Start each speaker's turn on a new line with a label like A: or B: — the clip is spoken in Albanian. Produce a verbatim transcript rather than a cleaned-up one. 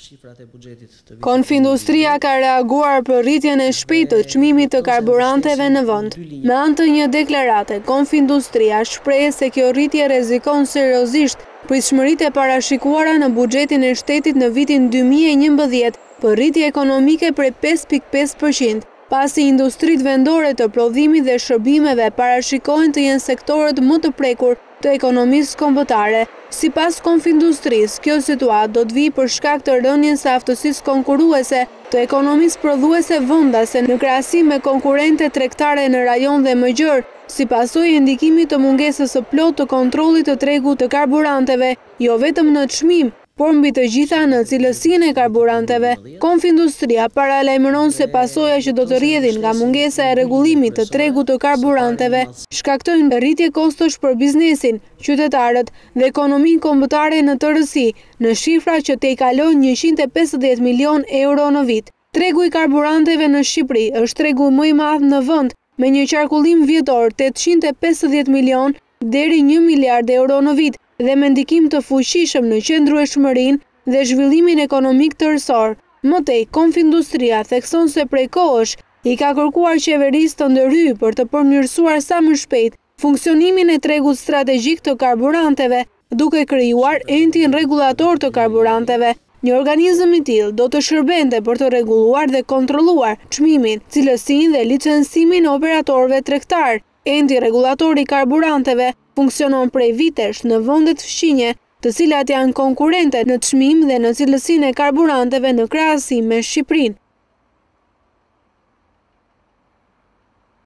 A: Konfindustria ka reaguar për rritjen e shpejtë të çmimit të karburanteve në vend. Me anë të një deklarate, Konfindustria shpreh se kjo rritje rrezikon seriozisht pritshmëritë e parashikuara në buxhetin e shtetit në vitin dy mijë e njëmbëdhjetë për rritje ekonomike prej pesë pikë pesë përqind, pasi industritë vendore të prodhimit dhe shërbimeve parashikohen të jenë sektorët më të prekur të ekonomisë kombëtare. Sipas Konfindustrisë, kjo situatë do të vijë për shkak të rënies së aftësisë konkurruese të ekonomisë prodhuese vendase në krahasim me konkurrente tregtare në rajon dhe më gjerë, si pasojë e ndikimit të mungesës së plotë të kontrollit të tregut të karburanteve, jo vetëm në çmim, por mbi të gjitha në cilësinë e karburanteve. Konfindustria paralajmëron se pasoja që do të rrjedhin nga mungesa e rregullimit të tregut të karburanteve shkaktojnë rritje kostosh për biznesin, qytetarët dhe ekonominë kombëtare në tërësi, në shifra që tejkalojnë njëqind e pesëdhjetë milion euro në vit. Tregu i karburanteve në Shqipëri është tregu më i madh në vend, me një qarkullim vjetor tetëqind e pesëdhjetë milion deri një miliard euro në vit, dhe me ndikim të fuqishëm në qëndrueshmërinë dhe zhvillimin ekonomik tërësor. Më tej, Konfindustria thekson se prej kohësh i ka kërkuar qeverisë të ndërhyjë për të përmirësuar sa më shpejt funksionimin e tregut strategjik të karburanteve, duke krijuar entin rregullator të karburanteve. Një organizëm i tillë do të shërbente për të rregulluar dhe kontrolluar çmimin, cilësinë dhe licencimin e operatorëve tregtar. Enti rregullator i karburanteve funksionon prej vitesh në vendet fqinje, të cilat janë konkurrente në çmim dhe në cilësinë e karburanteve në krahasim me Shqipërinë.